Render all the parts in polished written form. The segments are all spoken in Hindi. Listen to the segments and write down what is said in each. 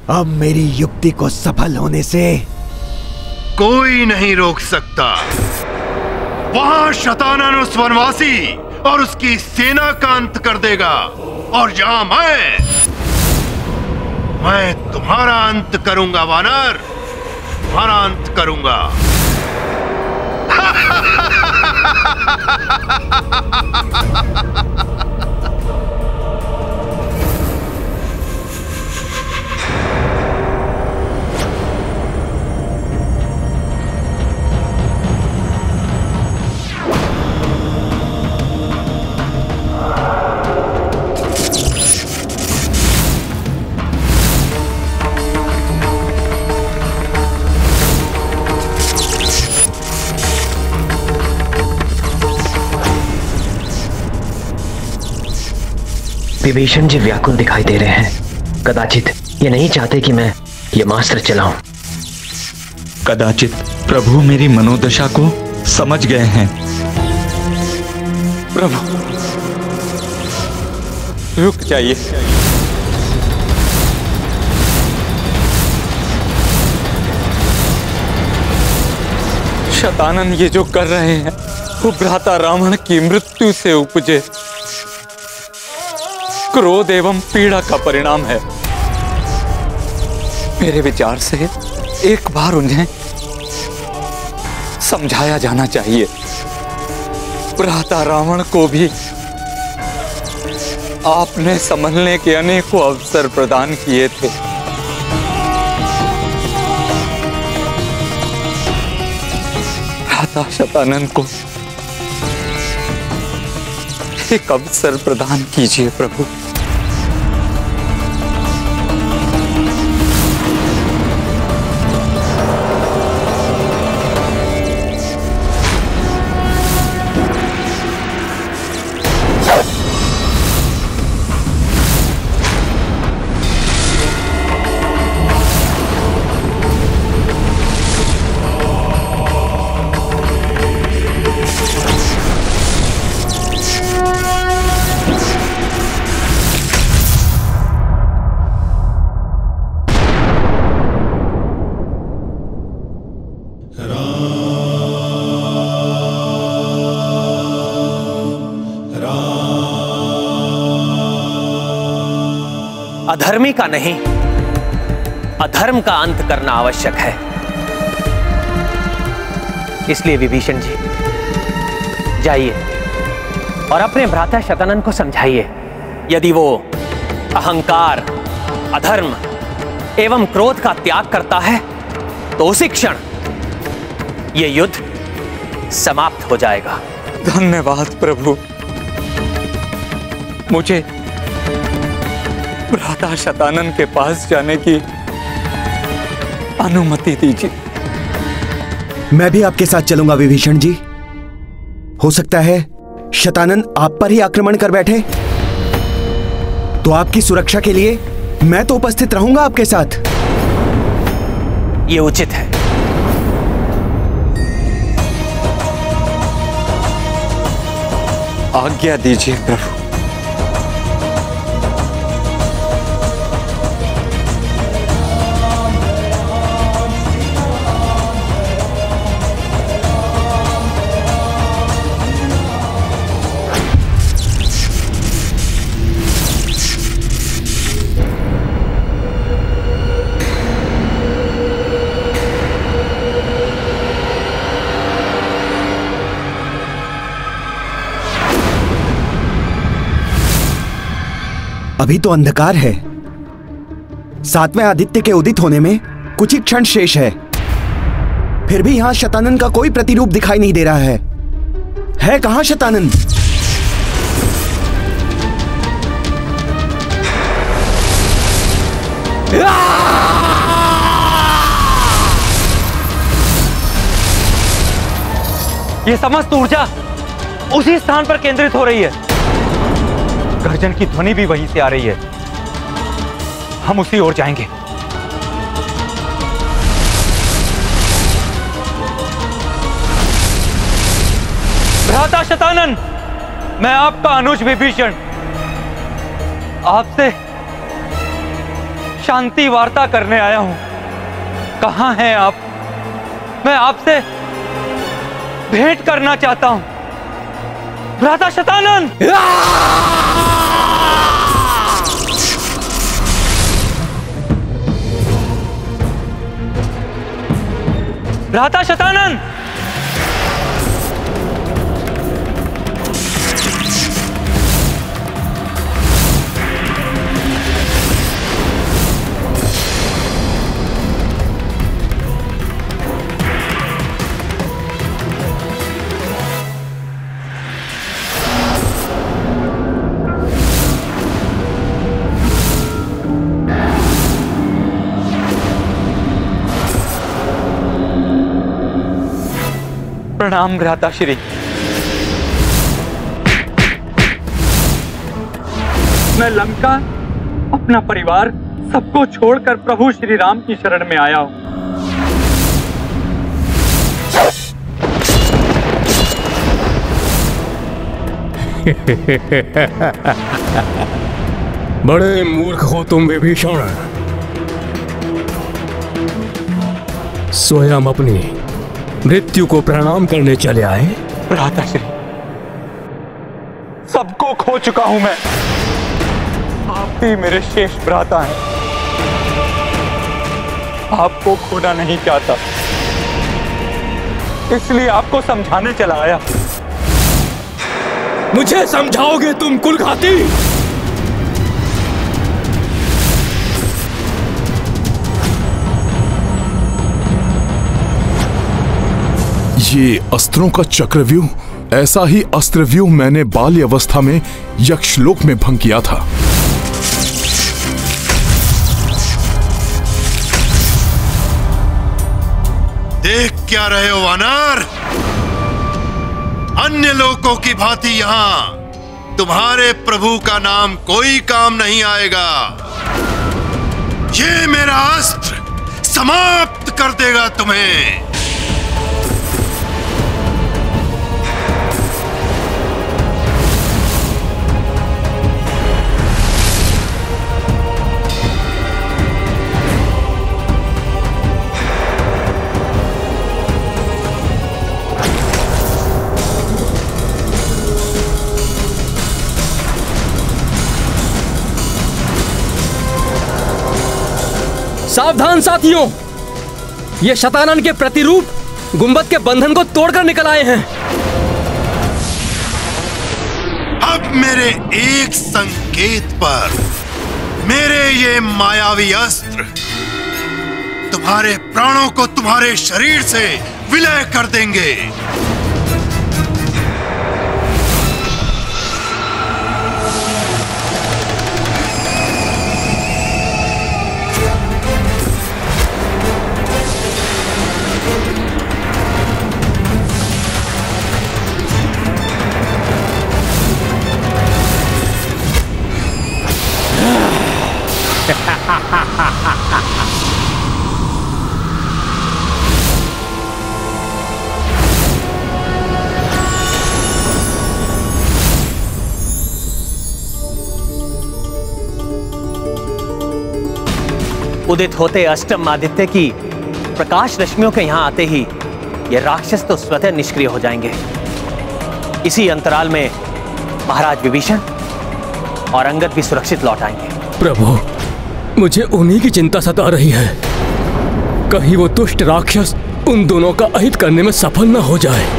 अब मेरी युक्ति को सफल होने से कोई नहीं रोक सकता। वहां शतानन उस वनवासी और उसकी सेना का अंत कर देगा, और यहां मैं तुम्हारा अंत करूंगा वानर, तुम्हारा अंत करूंगा। विभीषण जी व्याकुल दिखाई दे रहे हैं। कदाचित ये नहीं चाहते कि मैं ये मास्त्र चलाऊं। कदाचित प्रभु मेरी मनोदशा को समझ गए हैं। प्रभु रुक जाइए। शतानन ये जो कर रहे हैं वो भ्राता रावण की मृत्यु से उपजे क्रोध एवं पीड़ा का परिणाम है। मेरे विचार से एक बार उन्हें समझाया जाना चाहिए। भ्राता रावण को भी आपने संभलने के अनेकों अवसर प्रदान किए थे। भ्राता शतानन को एक अवसर प्रदान कीजिए प्रभु। अधर्मी का नहीं, अधर्म का अंत करना आवश्यक है। इसलिए विभीषण जी जाइए और अपने भ्राता शतानन को समझाइए। यदि वो अहंकार, अधर्म एवं क्रोध का त्याग करता है तो उसी क्षण ये युद्ध समाप्त हो जाएगा। धन्यवाद प्रभु। मुझे भ्राता शतानन के पास जाने की अनुमति दीजिए। मैं भी आपके साथ चलूंगा विभीषण जी। हो सकता है शतानन आप पर ही आक्रमण कर बैठे, तो आपकी सुरक्षा के लिए मैं तो उपस्थित रहूंगा आपके साथ। ये उचित है। आज्ञा दीजिए प्रभु। अभी तो अंधकार है। सातवें आदित्य के उदित होने में कुछ ही क्षण शेष है। फिर भी यहां शतानन का कोई प्रतिरूप दिखाई नहीं दे रहा है कहां शतानन? ये समस्त ऊर्जा उसी स्थान पर केंद्रित हो रही है। गर्जन की ध्वनि भी वहीं से आ रही है। हम उसी ओर जाएंगे। भ्राता शतानन, मैं आपका अनुज विभीषण आपसे शांति वार्ता करने आया हूं। कहां हैं आप? मैं आपसे भेंट करना चाहता हूं। भ्राता शतानन! भ्राता शतानन! प्रणाम भ्राता श्री। मैं लंका, अपना परिवार सबको छोड़कर प्रभु श्री राम की शरण में आया हूं। बड़े मूर्ख हो तुम विभीषण। स्वयं अपनी मृत्यु को प्रणाम करने चले आए। भ्राता श्री, सबको खो चुका हूं मैं। आप ही मेरे शेष भ्राता हैं। आपको खोना नहीं चाहता, इसलिए आपको समझाने चला आया। मुझे समझाओगे तुम कुलघाती? ये अस्त्रों का चक्रव्यूह, ऐसा ही अस्त्रव्यूह मैंने बाल्य अवस्था में यक्षलोक में भंग किया था। देख क्या रहे हो वानर? अन्य लोगों की भांति यहां तुम्हारे प्रभु का नाम कोई काम नहीं आएगा। ये मेरा अस्त्र समाप्त कर देगा तुम्हें। सावधान साथियों, ये शतानन के प्रतिरूप गुंबद के बंधन को तोड़कर निकल आए हैं। अब मेरे एक संकेत पर मेरे ये मायावी अस्त्र तुम्हारे प्राणों को तुम्हारे शरीर से विलय कर देंगे। उदित होते अष्टम आदित्य की प्रकाश रश्मियों के यहां आते ही ये राक्षस तो स्वतः निष्क्रिय हो जाएंगे। इसी अंतराल में महाराज विभीषण और अंगद भी सुरक्षित लौट आएंगे। प्रभु, मुझे उन्हीं की चिंता सता रही है। कहीं वो दुष्ट राक्षस उन दोनों का अहित करने में सफल न हो जाए।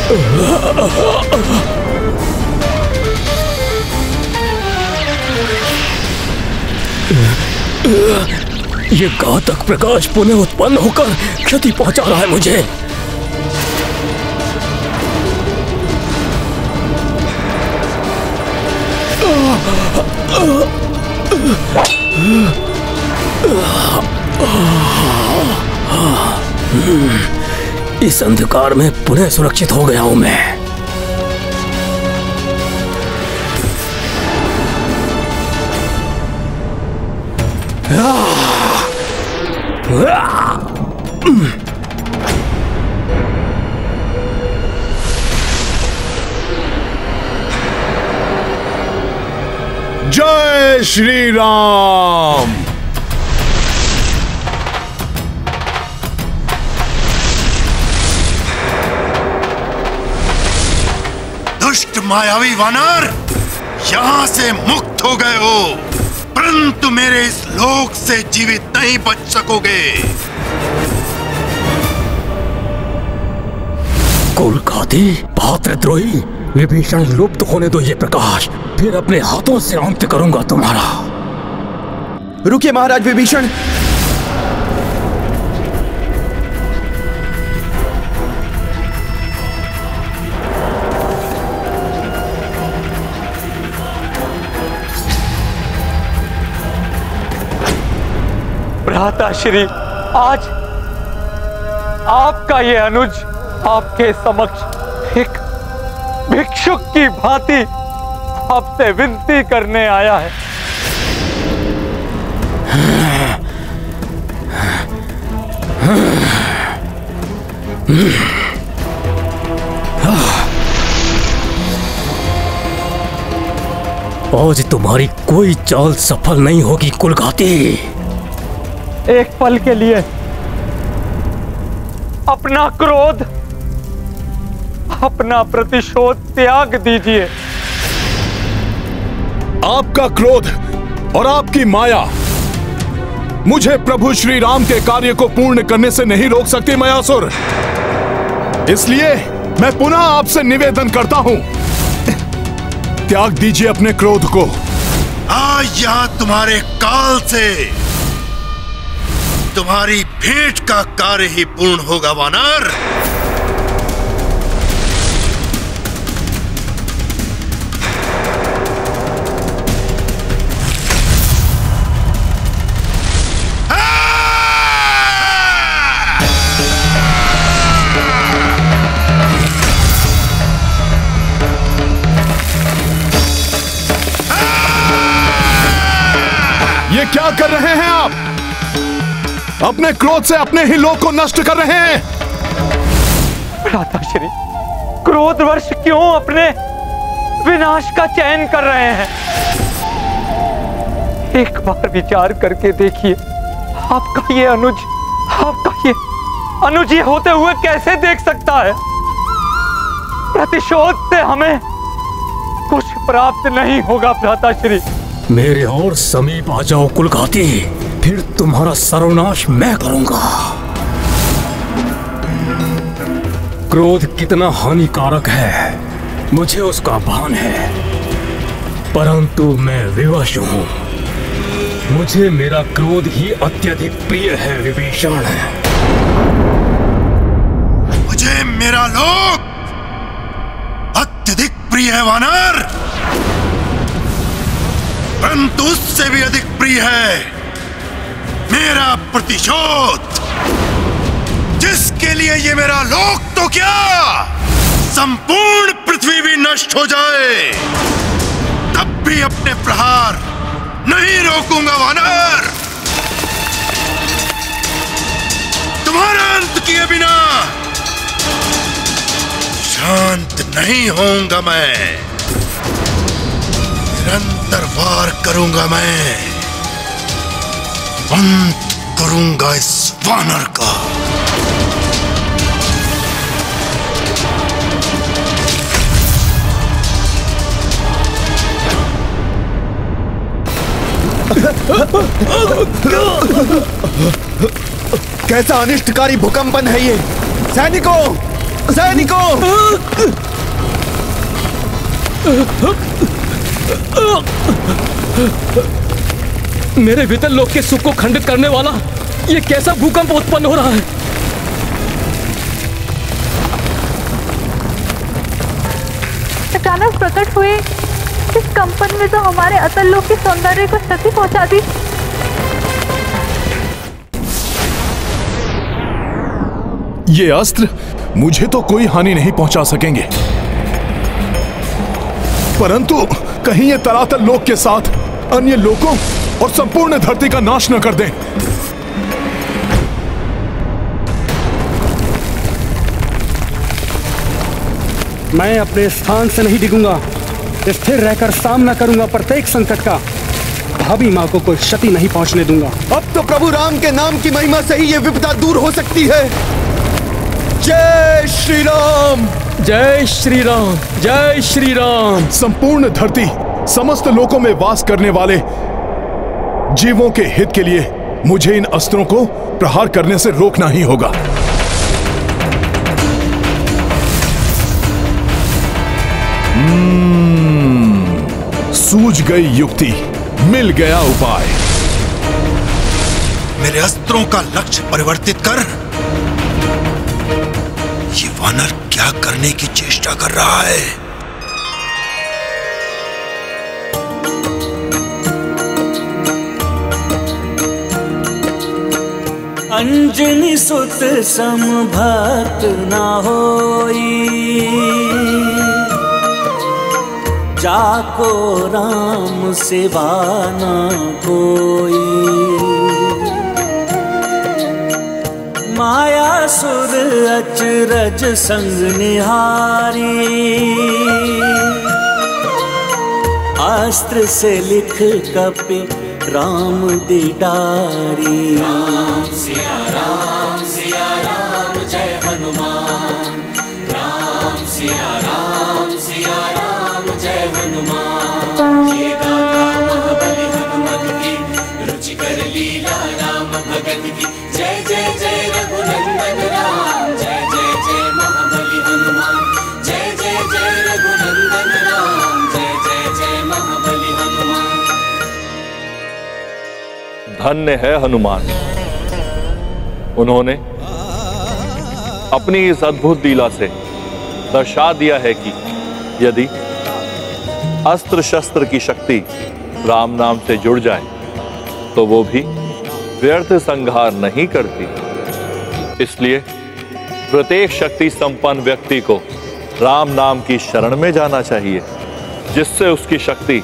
ये घातक प्रकाश पुनः उत्पन्न होकर क्षति पहुंचा रहा है मुझे। इस अंधकार में पुनः सुरक्षित हो गया हूं मैं। जय श्री राम। दुष्ट मायावी वानर, यहां से मुक्त हो गए हो, परंतु मेरे इस लोक से जीवित नहीं बच सकोगे। कुलघाती भातृद्रोही विभीषण, लुप्त होने दो ये प्रकाश, फिर अपने हाथों से अंत करूंगा तुम्हारा। रुकिए महाराज विभीषण। भ्राता श्री, आज आपका ये अनुज आपके समक्ष एक भिक्षुक की भांति आपसे विनती करने आया है। आज तुम्हारी कोई चाल सफल नहीं होगी कुलघाती। एक पल के लिए अपना क्रोध, अपना प्रतिशोध त्याग दीजिए। आपका क्रोध और आपकी माया मुझे प्रभु श्री राम के कार्य को पूर्ण करने से नहीं रोक सकती मयासुर। इसलिए मैं पुनः आपसे निवेदन करता हूं, त्याग दीजिए अपने क्रोध को। आज यहां तुम्हारे काल से तुम्हारी भेंट का कार्य ही पूर्ण होगा वानर। ये क्या कर रहे हैं आप? अपने क्रोध से अपने ही लोक को नष्ट कर रहे हैं। भ्राताश्री, क्रोधवश क्यों अपने विनाश का चयन कर रहे हैं? एक बार विचार करके देखिए, आपका ये अनुज ये होते हुए कैसे देख सकता है? प्रतिशोध से हमें कुछ प्राप्त नहीं होगा भ्राताश्री। मेरे और समीप आ जाओ कुलघाती, फिर तुम्हारा सर्वनाश मैं करूंगा। क्रोध कितना हानिकारक है मुझे उसका भान है, परंतु मैं विवश हूं। मुझे मेरा क्रोध ही अत्यधिक प्रिय है विभीषण। मुझे मेरा लोक अत्यधिक प्रिय है वानर, परंतु उससे भी अधिक प्रिय है मेरा प्रतिशोध, जिसके लिए ये मेरा लोक तो क्या, संपूर्ण पृथ्वी भी नष्ट हो जाए तब भी अपने प्रहार नहीं रोकूंगा वानर। तुम्हारा अंत किए बिना शांत नहीं होऊंगा मैं। निरंतर वार करूंगा मैं, अंत करूंगा इस वानर का। कैसा अनिष्टकारी भूकंपन है ये! सैनिकों, सैनिकों! मेरे भीतर लोक के सुख को खंडित करने वाला ये कैसा भूकंप उत्पन्न हो रहा है? अचानक प्रकट हुए इस कंपन में तो हमारे अतल लोक के सौंदर्य को क्षति पहुंचा दी। ये अस्त्र मुझे तो कोई हानि नहीं पहुंचा सकेंगे, परंतु कहीं ये तरातल लोक के साथ अन्य लोकों और संपूर्ण धरती का नाश न कर दें। मैं अपने स्थान से नहीं डिगूंगा, स्थिर रहकर सामना करूंगा प्रत्येक संकट का। भाभी माँ को कोई क्षति नहीं पहुंचने दूंगा। अब तो प्रभु राम के नाम की महिमा से ही ये विपदा दूर हो सकती है। जय श्री राम! जय श्री राम! जय श्री राम! संपूर्ण धरती, समस्त लोकों में वास करने वाले जीवों के हित के लिए मुझे इन अस्त्रों को प्रहार करने से रोकना ही होगा। सूझ गई युक्ति, मिल गया उपाय। मेरे अस्त्रों का लक्ष्य परिवर्तित कर। ये वानर क्या करने की चेष्टा कर रहा है? अंजनी सुत सम भक्त ना होई, जाको राम सेवा ना कोई। माया सुर अचरज संग निहारी, अस्त्र से लिख कपि राम दिडारी। राम सिया राम जय हनुमान। राम सिया राम जय हनुमान। ये गाथा महाबली हनुमत की, रुचि कर लीला राम भगत की। जय जय जय रघुनंदन राम, जय जय जय महाबली हनुमान। जय जय जय रघुनंदन राम, जय जय जय महाबली हनुमान। धन्य है हनुमान, उन्होंने अपनी इस अद्भुत लीला से दर्शा दिया है कि यदि अस्त्र शस्त्र की शक्ति राम नाम से जुड़ जाए तो वो भी व्यर्थ संहार नहीं करती। इसलिए प्रत्येक शक्ति संपन्न व्यक्ति को राम नाम की शरण में जाना चाहिए, जिससे उसकी शक्ति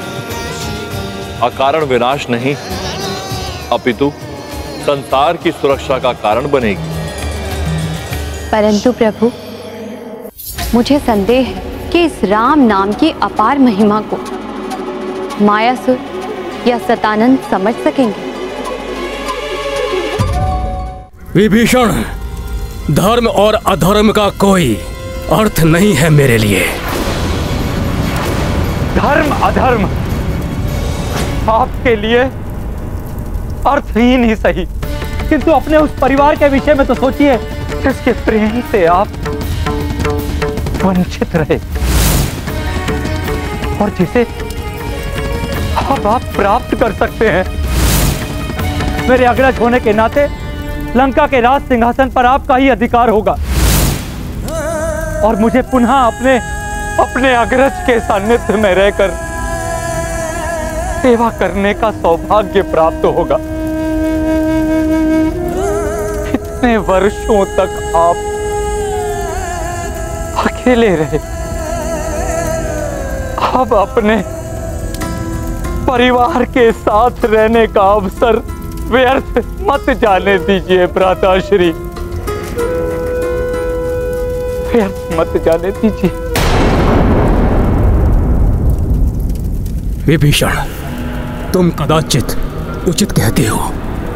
अकारण विनाश नहीं अपितु संसार की सुरक्षा का कारण बनेगी। परंतु प्रभु, मुझे संदेह है कि इस राम नाम की अपार महिमा को मायासुर या सतानंद समझ सकेंगे। विभीषण, धर्म और अधर्म का कोई अर्थ नहीं है मेरे लिए। धर्म अधर्म आपके लिए अर्थहीन ही सही, किंतु अपने उस परिवार के विषय में तो सोचिए जिसके प्रेम से आप वंचित रहे और जिसे अब आप प्राप्त कर सकते हैं। मेरे अग्रज होने के नाते लंका के राज सिंहासन पर आपका ही अधिकार होगा और मुझे पुनः अपने अग्रज के सान्निध्य में रहकर सेवा करने का सौभाग्य प्राप्त होगा। इतने वर्षों तक आप अकेले रहे, अब अपने परिवार के साथ रहने का अवसर व्यर्थ मत जाने दीजिए भ्राताश्री, व्यर्थ मत जाने दीजिए। विभीषण, तुम कदाचित उचित कहते हो।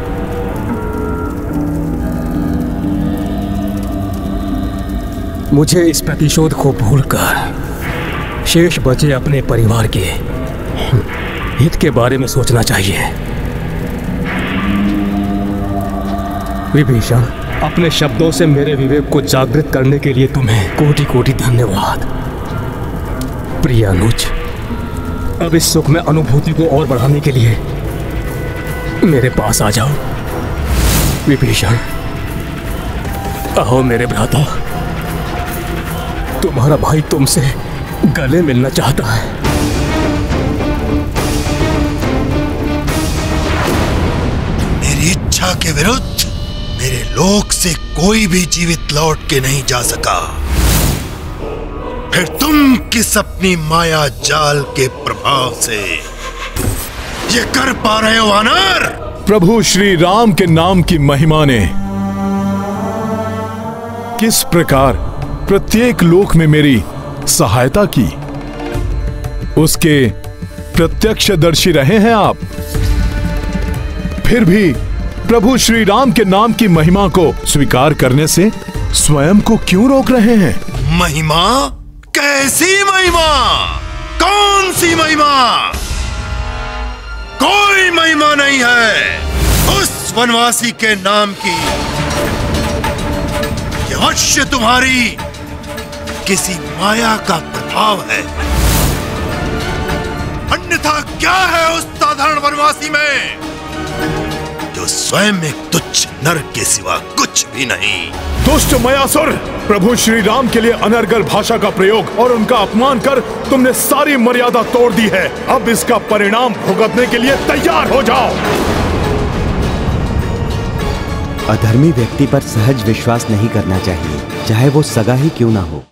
मुझे इस प्रतिशोध को भूलकर शेष बचे अपने परिवार के हित के बारे में सोचना चाहिए। विभीषण, अपने शब्दों से मेरे विवेक को जागृत करने के लिए तुम्हें कोटि कोटि धन्यवाद। प्रिय अनुज, अब इस सुख में अनुभूति को और बढ़ाने के लिए मेरे पास आ जाओ। विभीषण, आओ मेरे भ्राता, तुम्हारा भाई तुमसे गले मिलना चाहता है। मेरी इच्छा के विरुद्ध मेरे लोक से कोई भी जीवित लौट के नहीं जा सका। फिर तुम किस अपनी माया जाल के प्रभाव से ये कर पा रहे हो वानर? प्रभु श्री राम के नाम की महिमा ने किस प्रकार प्रत्येक लोक में मेरी सहायता की, उसके प्रत्यक्षदर्शी रहे हैं आप। फिर भी प्रभु श्री राम के नाम की महिमा को स्वीकार करने से स्वयं को क्यों रोक रहे हैं? महिमा? कैसी महिमा? कौन सी महिमा? कोई महिमा नहीं है उस वनवासी के नाम की। यह अवश्य तुम्हारी किसी माया का प्रभाव है, अन्यथा क्या है उस साधारण वनवासी में जो स्वयं एक तुच्छ नर के सिवा कुछ भी नहीं। दुष्ट मयासुर, प्रभु श्री राम के लिए अनर्गल भाषा का प्रयोग और उनका अपमान कर तुमने सारी मर्यादा तोड़ दी है। अब इसका परिणाम भुगतने के लिए तैयार हो जाओ। अधर्मी व्यक्ति पर सहज विश्वास नहीं करना चाहिए, चाहे वो सगा ही क्यों ना हो।